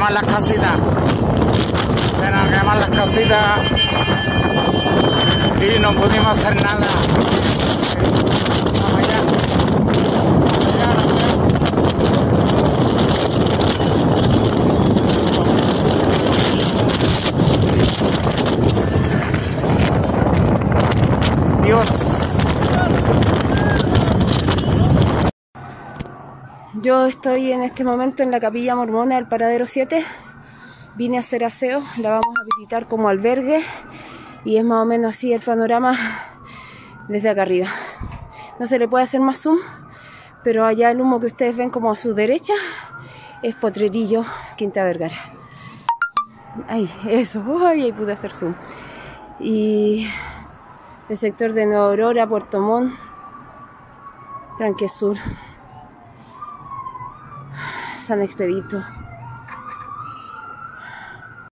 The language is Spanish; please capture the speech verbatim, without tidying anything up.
queman las casitas. Se nos queman las casitas y no pudimos hacer nada. Vamos allá. Dios. Yo estoy en este momento en la Capilla Mormona del Paradero siete. Vine a hacer aseo, la vamos a visitar como albergue y es más o menos así el panorama desde acá arriba. No se le puede hacer más zoom, pero allá el humo que ustedes ven como a su derecha es Potrerillo, Quinta Vergara. Ay, eso, ay, ahí pude hacer zoom. Y el sector de Nueva Aurora, Puerto Montt, Tranque Sur, San Expedito.